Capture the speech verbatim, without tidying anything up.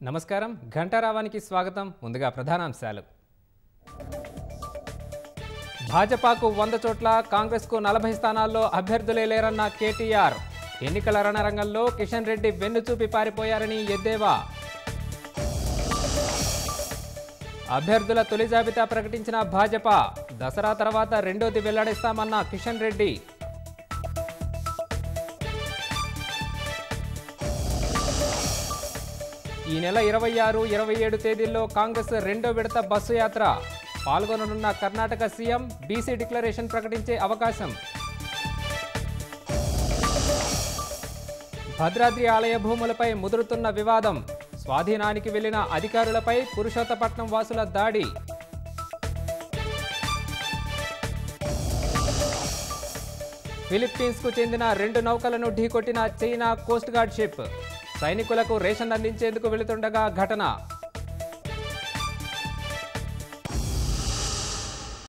నమస్కారం ఘంటారావానికి స్వాగతం. ముందుగా ప్రధానాంశాలు. భాజపాకు వంద చోట్ల, కాంగ్రెస్కు నలభై స్థానాల్లో అభ్యర్థులే లేరన్న కేటీఆర్. ఎన్నికల రణరంగంలో కిషన్ రెడ్డి వెన్నుచూపి పారిపోయారని ఎద్దేవా. అభ్యర్థుల తొలి జాబితా ప్రకటించిన భాజపా. దసరా తర్వాత రెండోది వెల్లడిస్తామన్న కిషన్ రెడ్డి. ఈ నెల ఇరవై ఆరు ఇరవై ఏడు తేదీల్లో కాంగ్రెస్ రెండో విడత బస్సు యాత్ర. పాల్గొననున్న కర్ణాటక సీఎం బీసీ డిక్లరేషన్ ప్రకటించే అవకాశం. భద్రాద్రి ఆలయ భూములపై ముదురుతున్న వివాదం. స్వాధీనానికి వెళ్లిన అధికారులపై పురుషోత్తపట్నం వాసుల దాడి. ఫిలిప్పీన్స్కు చెందిన రెండు నౌకలను ఢీకొట్టిన చైనా కోస్ట్ గార్డ్ షిప్. సైనికులకు రేషన్ అందించేందుకు వెళుతుండగా ఘటన.